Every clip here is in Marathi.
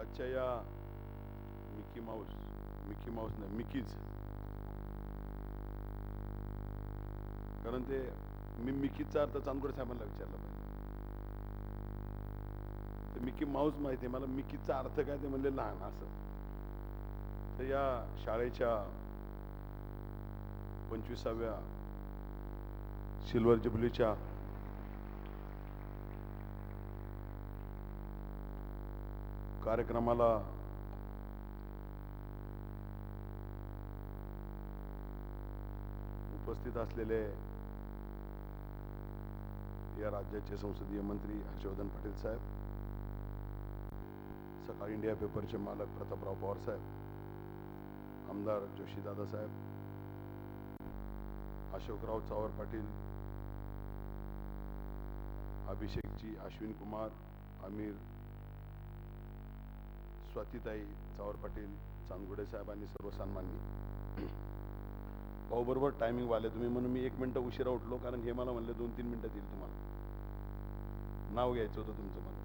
आजच्या या मिकी माऊस नाही मिकीज, कारण ते मी मिकीचा अर्थ चांदगुडे साहेबांना विचारला पाहिजे. तर मिकी माऊस माहिती आहे मला, मिकीचा अर्थ काय ते म्हणले लहान असं. तर या शाळेच्या 25व्या सिल्वर जुबलीच्या कार्यक्रमाला उपस्थित असलेले या राज्याचे संसदीय मंत्री हर्षवर्धन पाटील साहेब, सकाळ इंडिया पेपरचे मालक प्रतापराव पवार साहेब, आमदार जोशीदादा साहेब, अशोकराव चव्हाण पाटील, अभिषेकजी, अश्विन कुमार, आमिर, स्वातीताई चव्हाण पाटील, चांदगुडे साहेब आणि सर्व सन्माननीय भाऊ, बरोबर टायमिंग वाले तुम्ही म्हणून मी 1 मिनिट उशिरा उठलो, कारण हे मला म्हणले 2-3 मिनिटात येईल, तुम्हाला नाव घ्यायचं होतं तुमचं. मला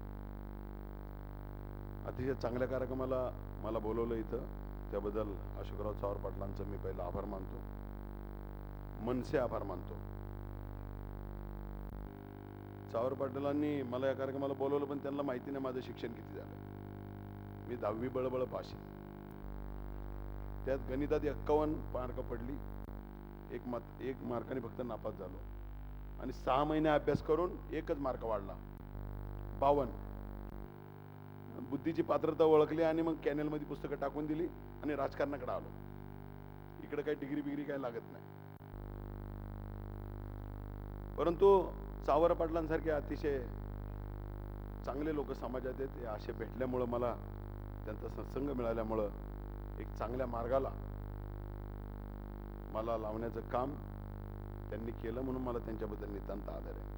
अतिशय चांगल्या कार्यक्रमाला मला बोलवलं इथं, त्याबद्दल अशोकराव चव्हाण पाटलांचं मी पहिला आभार मानतो, मनसे आभार मानतो. चव्हाण पाटलांनी मला या कार्यक्रमाला बोलवलं, पण त्यांना माहिती नाही माझं शिक्षण किती झालं. मी 10वी बळबळ पास आहे. त्यात गणितात 51 मार्क पडली, एक मार्काने फक्त नापास झालो आणि 6 महिने अभ्यास करून 1च मार्क वाढला, 52. बुद्धीची पात्रता ओळखली आणि मग कॅनेलमध्ये पुस्तकं टाकून दिली आणि राजकारणाकडे आलो. इकडे काही डिग्री बिग्री काय लागत नाही. परंतु चव्हाण पाटलांसारखे अतिशय चांगले लोक समाजात आहेत. हे असे भेटल्यामुळं, मला त्यांचा सत्संग मिळाल्यामुळं एक चांगल्या मार्गाला मला लावण्याचं काम त्यांनी केलं, म्हणून मला त्यांच्याबद्दल नितांत आदर आहे.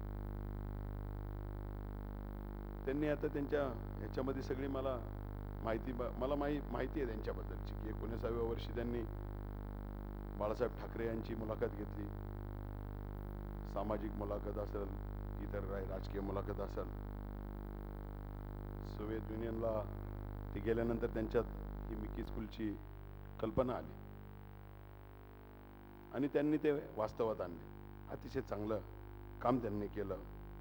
त्यांनी आता त्यांच्या ह्याच्यामध्ये सगळी मला माहिती आहे त्यांच्याबद्दलची, की 19व्या वर्षी त्यांनी बाळासाहेब ठाकरे यांची मुलाखत घेतली, सामाजिक मुलाखत असेल, इतर राजकीय मुलाखत असेल. सोव्हिएत युनियनला ते गेल्यानंतर त्यांच्यात ही मिकी स्कूलची कल्पना आली आणि त्यांनी ते वास्तवात आणले. अतिशय चांगलं काम त्यांनी केलं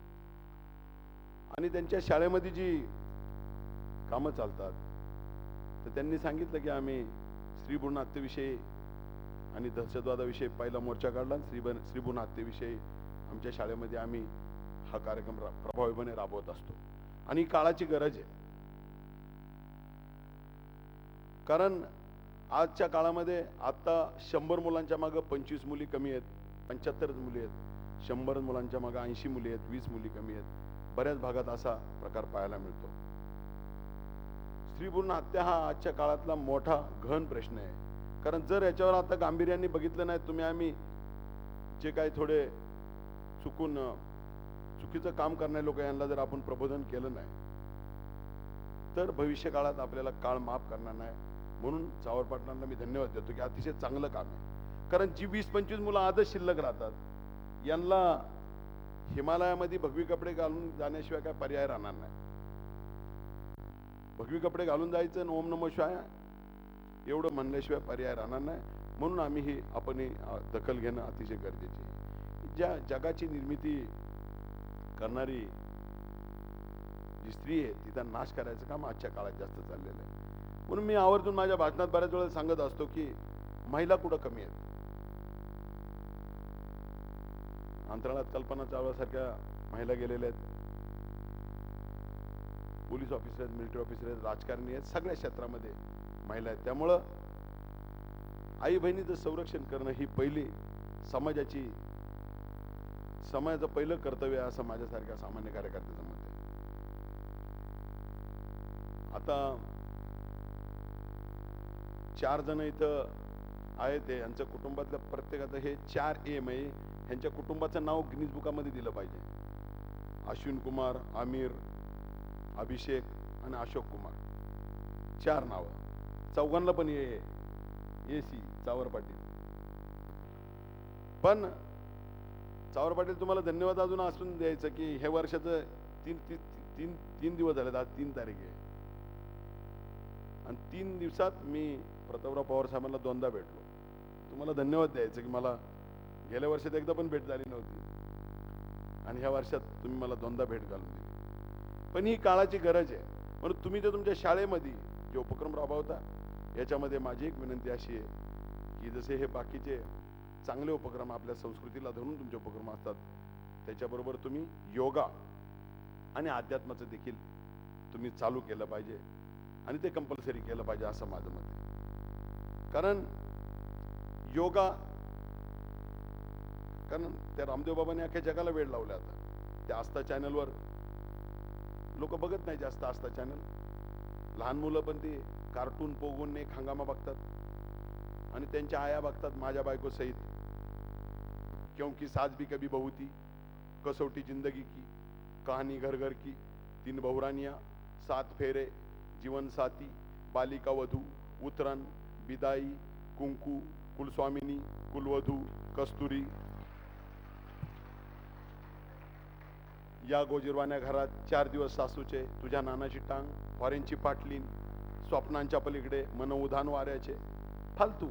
आणि त्यांच्या शाळेमध्ये जी कामं चालतात, तर त्यांनी सांगितलं की आम्ही स्त्रीभ्रूण हत्येविषयी आणि दहशतवादाविषयी पहिला मोर्चा काढला. स्त्रीभ्रूण हत्येविषयी आमच्या शाळेमध्ये आम्ही हा कार्यक्रम प्रभावीपणे राबवत असतो आणि काळाची गरज आहे. कारण आजच्या काळामध्ये आता 100 मुलांच्या मागे 25 मुली कमी आहेत, 75 मुली आहेत. 100 मुलांच्या मागे 80 मुली आहेत, 20 मुली कमी आहेत. बऱ्याच भागात असा प्रकार पाहायला मिळतो. स्त्रीभ्रूण हत्या हा आजच्या काळातला मोठा गहन प्रश्न आहे. कारण जर याच्यावर आता गांभीर्याने बघितलं नाही तुम्ही, आम्ही जे काही थोडे चुकीचं काम करणारे लोक यांना जर आपण प्रबोधन केलं नाही, तर भविष्य काळात आपल्याला काळ माफ करणार नाही. म्हणून चव्हाण पाटलांना मी धन्यवाद देतो की अतिशय चांगलं काम आहे. कारण जी 20-25 मुलं आजच शिल्लक राहतात, यांना हिमालयामध्ये भगवी कपडे घालून जाण्याशिवाय काय पर्याय राहणार नाही. भगवी कपडे घालून जायचं आणि ओम नमः शिवाय एवढं म्हणल्याशिवाय पर्याय राहणार नाही. म्हणून आम्ही ही आपण दखल घेणं अतिशय गरजेचे आहे. ज्या जगाची निर्मिती करणारी जी स्त्री आहे, तिचा नाश करायचं काम आजच्या काळात जास्त चाललेलं आहे. म्हणून मी आवर्जून माझ्या भाषणात बऱ्याच वेळा सांगत असतो की महिला कुठं कमी आहेत. अंतराळात कल्पना चावलासारख्या महिला गेलेल्या आहेत, पोलीस ऑफिसर आहेत, मिलिटरी ऑफिसर आहेत, राजकारणी आहेत, सगळ्या क्षेत्रामध्ये महिला आहेत. त्यामुळं आई बहिणीचं संरक्षण करणं ही पहिली समाजाचं पहिलं कर्तव्य आहे, असं माझ्यासारख्या सामान्य कार्यकर्त्याचं मत आहे. आता 4 जण इथं आहेत, यांच्या कुटुंबातल्या प्रत्येकाचं हे 4 एम आहे. ह्यांच्या कुटुंबाचं नाव गिनीज बुकामध्ये दिलं पाहिजे. अश्विन कुमार, आमिर, अभिषेक आणि अशोक कुमार, 4 नावं. चौघांना पण एसी चव्हाण पाटील. पण चव्हाण पाटील तुम्हाला धन्यवाद अजून असून द्यायचं की हे वर्षाचं 3 दिवस झाले, आज 3 तारीख आहे. आणि 3 दिवसात मी प्रतापराव पवार साहेबांना दोनदा भेटलो. तुम्हाला धन्यवाद द्यायचं की मला गेल्या वर्षात एकदा पण भेट झाली नव्हती आणि ह्या वर्षात तुम्ही मला दोनदा भेट घालून दिली. पण ही काळाची गरज आहे. म्हणून तुम्ही जर तुमच्या शाळेमध्ये जे उपक्रम राबवता याच्यामध्ये माझी एक विनंती अशी आहे की जसे हे बाकीचे चांगले उपक्रम आपल्या संस्कृतीला धरून तुमचे उपक्रम असतात, त्याच्याबरोबर तुम्ही योगा आणि अध्यात्माचं देखील तुम्ही चालू केलं पाहिजे आणि ते कंपल्सरी केलं पाहिजे असं माझं मत आहे. कारण योगा, कारण त्या रामदेव बाबांनी अख्ख्या जगाला वेळ लावला. आता त्या आस्था चॅनलवर लोक बघत नाही जास्त आस्था चॅनल. लहान मुलं पण ते कार्टून पोगून एक हंगामा बघतात आणि त्यांच्या आया बघतात माझ्या बायको सहित, क्योंकि सास भी कभी बहू थी, कसौटी जिंदगी की, कहानी घर घर की, 3 बहुरानियां, 7 फेरे, जीवन साथी, बालिका वधू, उतरन, बिदाई, कुंकू, कुलस्वामिनी, कुलवधू, कस्तुरी, या गोजीरवाण्या घरात, 4 दिवस सासूचे, तुझ्या नानाची टांग, फॉरेनची पाटलीन, स्वप्नांच्या पलीकडे, मन उधाण वाऱ्याचे, फालतू.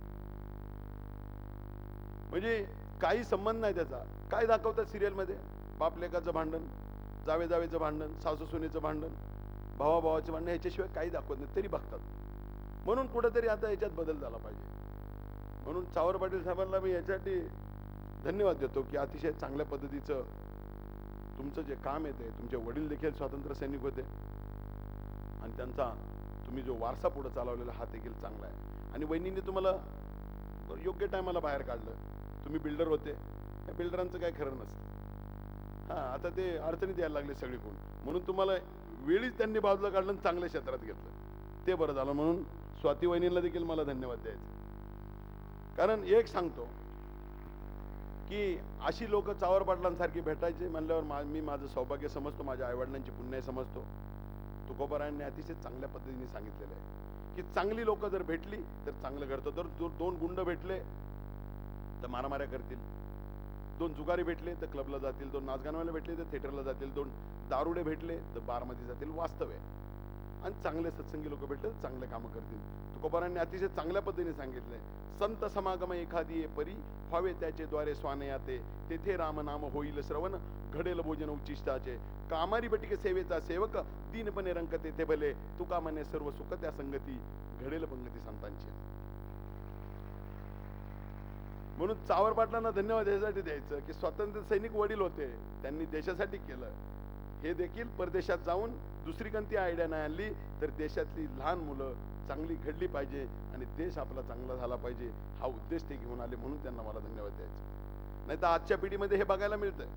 म्हणजे काही संबंध नाही त्याचा. काय दाखवतात सिरियल मध्ये? बाप लेकाचं भांडण, जावे जावेचं भांडण, सासू सुनेचं भांडण, भावा भावाचं भांडण, ह्याच्याशिवाय काही दाखवत नाही तरी बघतात. म्हणून कुठेतरी आता याच्यात बदल झाला पाहिजे. म्हणून चावर पाटील साहेबांना मी याच्यासाठी धन्यवाद देतो की अतिशय चांगल्या पद्धतीचं तुमचं जे काम येते. तुमचे वडील देखील स्वातंत्र्य सैनिक होते आणि त्यांचा तुम्ही जो वारसा पुढे चालवलेला हा देखील चांगला आहे. आणि वहिनींनी तुम्हाला योग्य टायमाला बाहेर काढलं. तुम्ही बिल्डर होते, त्या बिल्डरांचं काय खरं नसतं. हा, आता ते अडचणीत यायला लागले सगळीकडून, म्हणून तुम्हाला वेळीच त्यांनी बाजूला काढलं आणि चांगल्या क्षेत्रात घेतलं, ते बरं झालं. म्हणून स्वाती वहिनींना देखील मला धन्यवाद द्यायचे. कारण एक सांगतो की अशी लोक चावर पाटलांसारखी भेटायचे म्हणल्यावर मी माझं सौभाग्य समजतो, माझ्या आईवडिलांची पुण्य समजतो. तुकोबारायांनी अतिशय चांगल्या पद्धतीने सांगितलेलं आहे की चांगली लोक जर भेटली तर चांगलं घडतं. तर 2 गुंड भेटले तर मारामाऱ्या करतील, 2 जुगारी भेटले तर क्लबला जातील, 2 नाचगाणवाले भेटले तर थिएटरला जातील, 2 दारुडे भेटले तर बारमध्ये जातील. वास्तव आहे. आणि चांगले सत्संगी लोक भेटले तर चांगले कामं करतील. तुकोबारांनी अतिशय चांगल्या पद्धतीने सांगितलंय, संत समागम एखादी परी, व्हावे त्याचे द्वारे स्वानयाते, तेथे राम नाम होईल श्रवण, घडेल भोजन उच्चिष्टाचे, कामारी बटिके सेवेचा सेवक, दीनपणे रंक तेथे भले, तुका म्हणे सर्व सुख त्या संगती, घडेल पंगती संतांची. म्हणून चावर पाटलांना धन्यवाद यासाठी द्यायचं की स्वातंत्र्य सैनिक वडील होते, त्यांनी देशासाठी केलं. हे देखील परदेशात जाऊन दुसरी कोणती आयडिया नाही आणली तर देशातली लहान मुलं चांगली घडली पाहिजे आणि देश आपला चांगला झाला पाहिजे, हा उद्देश ते घेऊन आले. म्हणून त्यांना मला धन्यवाद द्यायचे. नाही तर आजच्या पिढीमध्ये हे बघायला मिळतंय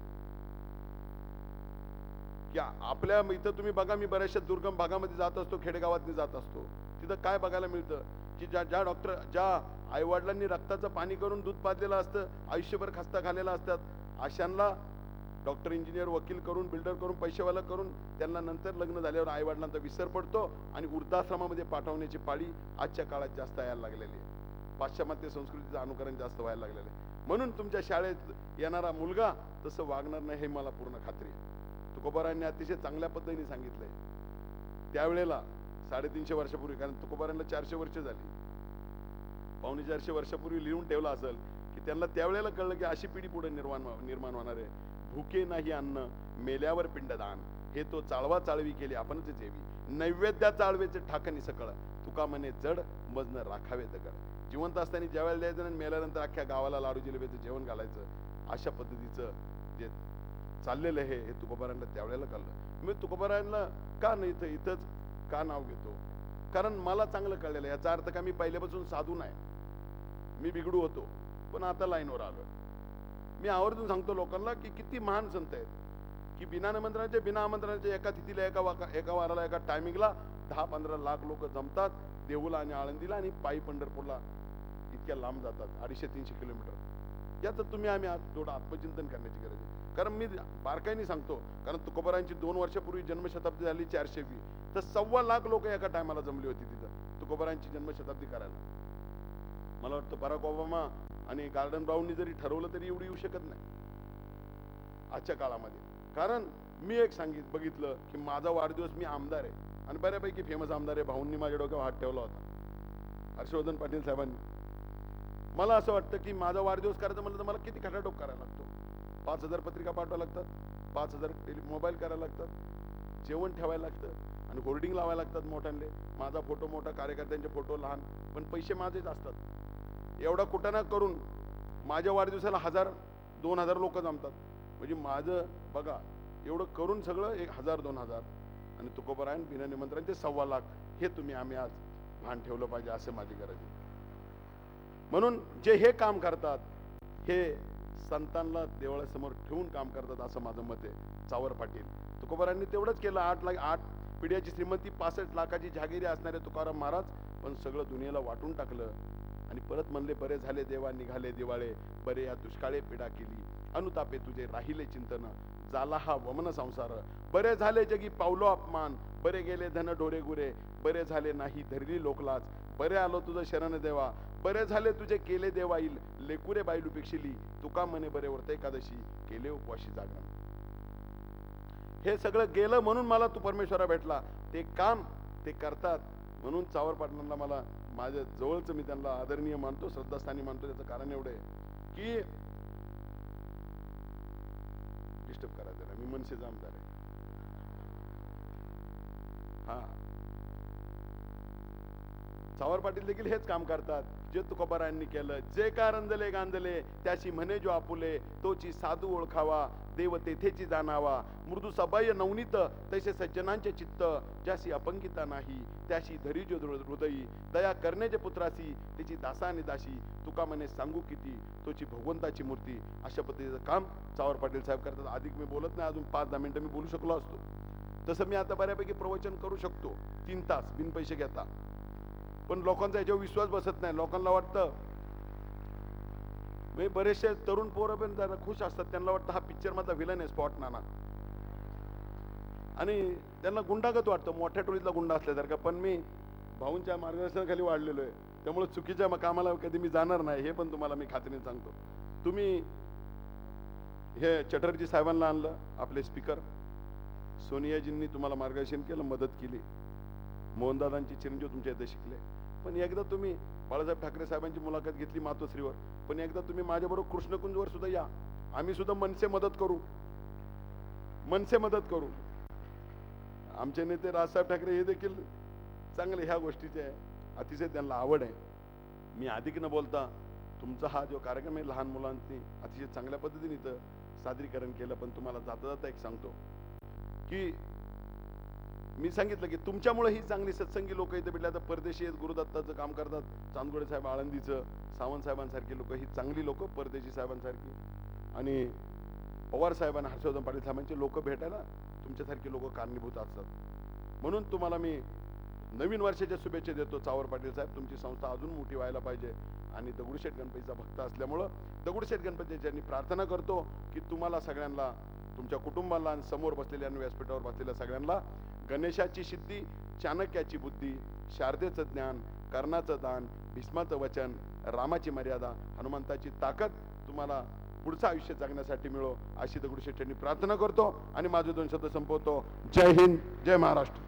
की आपल्या इथं तुम्ही बघा, मी बऱ्याचशा दुर्गम भागामध्ये जात असतो, खेडेगावात जात असतो, तिथं काय बघायला मिळतं की ज्या डॉक्टर, ज्या आईवडिलांनी रक्ताचं पाणी करून दूध पाजलेलं असतं, आयुष्यभर खस्ता खाल्लेला असतात, अशांना डॉक्टर, इंजिनियर, वकील करून, बिल्डर करून, पैसेवाला करून त्यांना नंतर लग्न झाल्यावर आई वडिलांचा विसर पडतो आणि वृद्धाश्रमामध्ये पाठवण्याची पाळी आजच्या काळात जास्त यायला लागलेली आहे. पाश्चिमात्य संस्कृतीचं अनुकरण जास्त व्हायला लागलेलं आहे. म्हणून तुमच्या शाळेत येणारा मुलगा तसं वागणार नाही हे मला पूर्ण खात्री आहे. तुकोबारायांनी अतिशय चांगल्या पद्धतीने सांगितलंय त्यावेळेला 350 वर्षापूर्वी, कारण तुकोबारायांना 400 वर्ष झाली, 450 वर्षापूर्वी लिहून ठेवलं असेल की त्यांना त्यावेळेला कळलं की अशी पिढी पुढे निर्माण होणार आहे. भुके नाही अन्न, मेल्यावर पिंडदान, हे तो चाळवा चाळवी केली आपणच जेवी, नैवेद्या चाळवेचे ठाकणी सकळ, तुका म्हणे जड मजन राखावे दगड. जिवंत असताना जेवायला द्यायचं आणि मेल्यानंतर अख्ख्या गावाला लाडू जिलेबीचं जेवण घालायचं, अशा पद्धतीचं जे चाललेलं आहे हे तुकोबारायांना त्यावेळेला कळलं. मी तुकोबारायांना का नाही इथंच का नाव घेतो, कारण मला चांगलं कळलेलं आहे. याचा अर्थ का मी पहिल्यापासून साधू नाही, मी बिघडू होतो, पण आता लाईनवर आलोय. मी आवर्जून सांगतो लोकांना की किती महान संत आहेत की बिना निमंत्रणाचे, बिना आमंत्रणाचे, एका तिथीला, एका वाराला, एका टायमिंगला 10-15 लाख लोक जमतात देहूला आणि आळंदीला आणि पायी पंढरपूरला इतक्या लांब जातात, 250-300 किलोमीटर. याचं तुम्ही आम्ही आज थोडं आत्मचिंतन करण्याची गरज आहे. कारण मी बारकाईने सांगतो, कारण तुकोबारायांची 2 वर्षापूर्वी जन्मशताब्दी झाली 420, तर 1.25 लाख लोक एका टायमाला जमली होती तिथं तुकोबारायांची जन्मशताब्दी करायला. मला वाटतं बराक ओबामा आणि गार्डन ब्राऊननी जरी ठरवलं तरी एवढी येऊ शकत नाही आजच्या काळामध्ये. कारण मी एक बघितलं की माझा वाढदिवस, मी आमदार आहे, आणि बऱ्यापैकी फेमस आमदार आहे, भाऊंनी माझ्या डोक्यावर हात ठेवला होता, हर्षवर्धन पाटील साहेबांनी. मला असं वाटतं की माझा वाढदिवस करायचं म्हणलं तर मला किती खटाटोप करायला लागतो. 5,000 पत्रिका पाठवायला लागतात, 5,000 मोबाईल करायला लागतात, जेवण ठेवायला लागतं आणि होर्डिंग लावायला लागतात मोठ्यांले. माझा फोटो मोठा, कार्यकर्त्यांचे फोटो लहान, पण पैसे माझेच असतात. एवढा कुटाणा करून माझ्या वाढदिवसाला 1,000-2,000 लोक जमतात. म्हणजे माझं बघा, एवढं करून सगळं 1,000-2,000 आणि तुकोबरायन बिना निमंत्रण ते 1,25,00,000. हे तुम्ही आम्ही आज भान ठेवलं पाहिजे, असं माझी गरज आहे. म्हणून जे हे काम करतात हे संतांना देवळासमोर ठेवून काम करतात, असं माझं मत आहे. चावर पाटील तुकोबारांनी तेवढंच केलं. 8 पिढ्याची श्रीमंती, 65 लाखाची जहागिरी असणारे तुकाराम महाराज पण सगळं दुनियेला वाटून टाकलं आणि परत म्हणले, बरे झाले देवा निघाले दिवाळे, बरे या दुष्काळे पिढा केली, अनुतापे तुझे राहिले चिंतन, झाला हा वमन संसार, बरे झाले जगी पावलो अपमान, बरे गेले धन ढोरे गुरे, बरे झाले नाही धरली लोकलाच, बरे आलो तुझं शरण देवा, बरे झाले तुझे केले देवाईल, लेकुरे बायलू पेक्षिली, तुका म्हणे बरे व्रत एकादशी, केले उपवाशी जागरण. हे सगळं गेलं म्हणून मला तू परमेश्वरा भेटला. ते काम ते करतात म्हणून चावर पाटलांना मला माझ्या जवळचं मी त्यांना आदरणीय मानतो, श्रद्धास्थानी मानतो. त्याचं कारण एवढं आहे की डिस्टर्ब करायचं नाही, मी मनसेचा आमदार आहे. हा, चावर पाटील देखील हेच काम करतात जे तुकोबारायांनी केलं. जे का रंजले गांजले त्याशी म्हणे जो आपुले, तोची साधू ओळखावा, देव तेथेची जाणावा, मृदू सबाह्य नवनीत तैसे सज्जनांचे चित्त, ज्याशी अपंगिता नाही त्याशी धरी जो हृदयी, दया करण्याचे पुत्रासी त्याची दासा आणि दाशी, तुका म्हणे सांगू किती तोची भगवंताची मूर्ती. अशा पद्धतीचं काम चावर पाटील साहेब करतात. अधिक मी बोलत नाही, अजून 5-10 मिनिटं मी बोलू शकलो असतो. तसं मी आता बऱ्यापैकी प्रवचन करू शकतो 3 तास बिन पैसे घेता, पण लोकांचा याच्यावर विश्वास बसत नाही. लोकांना वाटतं, मी बरेचसे तरुण पोरं पण जरा खुश असतात, त्यांना वाटतं हा पिक्चर मधला विलन आहे स्पॉट नाना, आणि त्यांना गुंडागत वाटतं, मोठ्या टोळीतला गुंडा असल्यासारखा. पण मी भाऊंच्या मार्गदर्शनाखाली वाढलेलो आहे, त्यामुळे चुकीच्या कामाला कधी मी जाणार नाही, हे पण तुम्हाला मी खात्रीने सांगतो. तुम्ही हे चटर्जी साहेबांना आणलं, आपले स्पीकर सोनियाजींनी तुम्हाला मार्गदर्शन केलं, मदत केली. मोहनदादांची चिरंजीव तुमच्या इथे शिकले. पण एकदा तुम्ही बाळासाहेब ठाकरे साहेबांची मुलाखत घेतली मातोश्रीवर, पण एकदा तुम्ही माझ्याबरोबर कृष्णकुंजवर सुद्धा या, आम्ही सुद्धा मनसे मदत करू. आमचे नेते राजसाहेब ठाकरे हे देखील चांगले ह्या गोष्टीचे अतिशय त्यांना आवड आहे. मी अधिक न बोलता तुमचा हा जो कार्यक्रम आहे लहान मुलांनी अतिशय चांगल्या पद्धतीने इथं सादरीकरण केलं. पण तुम्हाला जाता जाता एक सांगतो की मी सांगितलं की तुमच्यामुळे ही चांगली सत्संगी लोक इथे भेटले. आता परदेशी आहेत, गुरुदत्ताचं काम करतात, चांदगोडे साहेब आळंदीचं, सावंत साहेबांसारखी लोक, ही चांगली लोक परदेशी साहेबांसारखी, आणि पवार साहेबांना, हर्षवर्धन पाटील साहेबांचे लोक भेटायला तुमच्यासारखी लोक कारणीभूत असतात. म्हणून तुम्हाला मी नवीन वर्षाच्या शुभेच्छा देतो. चावर पाटील साहेब, तुमची संस्था अजून मोठी व्हायला पाहिजे. आणि दगडूशेठ गणपतीचा भक्त असल्यामुळं दगडूशेठ गणपतीच्या प्रार्थना करतो की तुम्हाला सगळ्यांना, तुमच्या कुटुंबाला आणि समोर बसलेल्या व्यासपीठावर बसलेल्या सगळ्यांना गणेशाची सिद्धी, चाणक्याची बुद्धी, शारदेचं ज्ञान, कर्णाचं दान, भीष्माचं वचन, रामाची मर्यादा, हनुमंताची ताकद तुम्हाला पुढचं आयुष्य जगण्यासाठी मिळो, अशी दगडूशेठ यांनी प्रार्थना करतो आणि माझे 2 शब्द संपवतो. जय हिंद, जय महाराष्ट्र.